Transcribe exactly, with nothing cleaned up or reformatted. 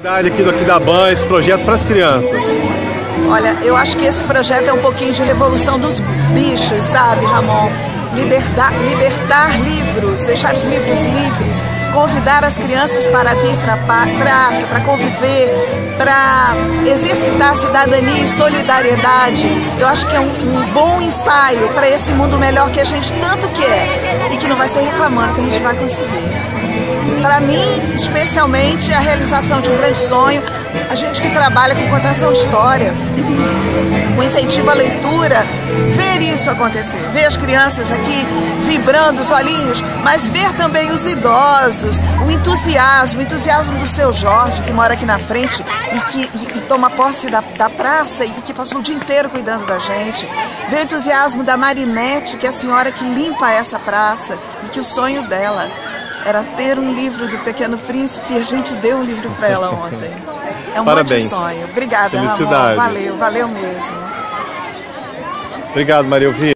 Aqui do Aquidaban, esse projeto para as crianças. Olha, eu acho que esse projeto é um pouquinho de revolução dos bichos, sabe, Ramon? Libertar, libertar livros, deixar os livros livres, convidar as crianças para vir para a praça, para conviver, para exercitar cidadania e solidariedade. Eu acho que é um, um bom ensaio para esse mundo melhor que a gente tanto quer e que não vai ser reclamando que a gente vai conseguir. Para mim, especialmente, é a realização de um grande sonho. A gente que trabalha com contação de história, com incentivo à leitura, ver isso acontecer, ver as crianças aqui vibrando os olhinhos, mas ver também os idosos, o entusiasmo, o entusiasmo do seu Jorge, que mora aqui na frente e que e, e toma posse da, da praça e que passou o dia inteiro cuidando da gente, ver o entusiasmo da Marinete, que é a senhora que limpa essa praça e que o sonho dela era ter um livro do Pequeno Príncipe e a gente deu um livro para ela ontem. É um Parabéns. monte de sonho. Obrigada, Felicidade. Ramon. Valeu, valeu mesmo. Obrigado, Maria Elvira.